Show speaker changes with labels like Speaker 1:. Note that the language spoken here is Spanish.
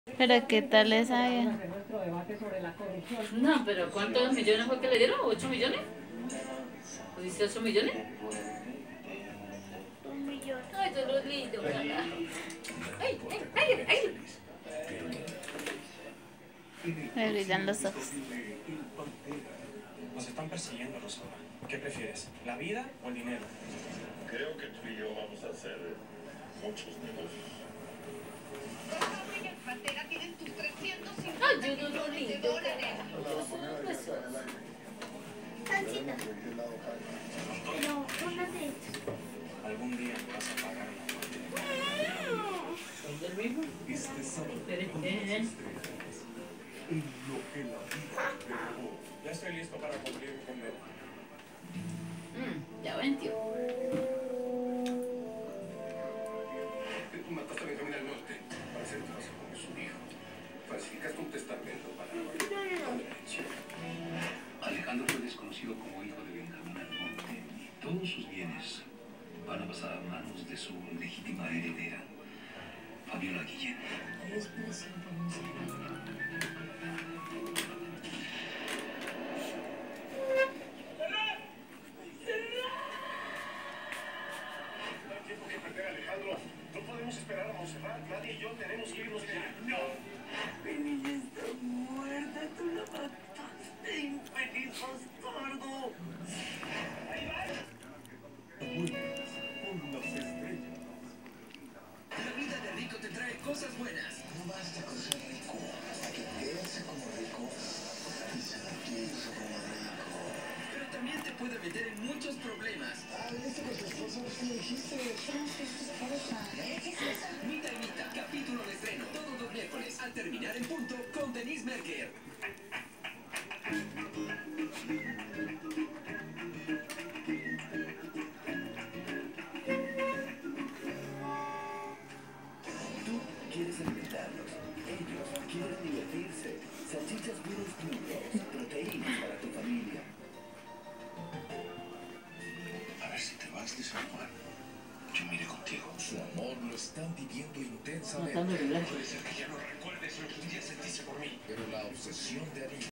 Speaker 1: Pero ¿qué tal esa vieja?
Speaker 2: No, pero ¿cuántos millones fue que le dieron? ¿8 millones? ¿Dice 8 millones?
Speaker 3: 1 millón.
Speaker 2: Ay, yo lo lindo, carajo. Ay, ay, ay, ay.
Speaker 1: Me brillan los ojos.
Speaker 4: Nos están persiguiendo, Rosaura. ¿Qué prefieres, la vida o el dinero?
Speaker 5: Creo que tú y yo vamos a hacer muchos negocios.
Speaker 2: Ay, yo lo lindo, carajo. Yo soy un precioso.
Speaker 3: Salsita. No, una de estos.
Speaker 4: Algún día me vas a pagar la muerte.
Speaker 2: ¿Son del mismo?
Speaker 5: En lo que la vida te dejó.
Speaker 4: Ya estoy listo para cumplir mi condena.
Speaker 2: Ya 20.
Speaker 5: Mataste a Benjamín al norte para hacerte pasar como su hijo. Falsificaste un testamento para la herencia. Alejandro fue desconocido como hijo de Benjamín al norte y todos sus bienes van a pasar a manos de su legítima heredera, Fabiola Guillén. Alejandro, no podemos esperar a Monserrat. Nadie y yo tenemos que irnos ya. ¡No!
Speaker 6: Mi niña está muerta. Tú la mataste, infeliz bastardo.
Speaker 5: ¡Ahí va! Con las estrellas.
Speaker 7: La vida de rico te trae cosas buenas.
Speaker 6: No basta con ser rico, hasta que verse como rico y sentirse como rico.
Speaker 7: Pero también te puede meter en muchos problemas.
Speaker 6: ¿Viste con tu esposo? ¿Qué le dijiste?
Speaker 7: Mita y Mita, capítulo de estreno, todos los miércoles, al terminar en punto, con Denise Merker.
Speaker 6: Tú quieres alimentarlos, ellos quieren divertirse. Salchichas Virus Juniors, proteínas para tu familia.
Speaker 5: A ver si te vas de San Juan. Yo me iré contigo.
Speaker 6: Su amor lo están viviendo intensamente,
Speaker 2: Matando el blanco.
Speaker 5: Puede ser que ya no recuerdes lo que un día sentiste por mí.
Speaker 6: pero la obsesión de Anita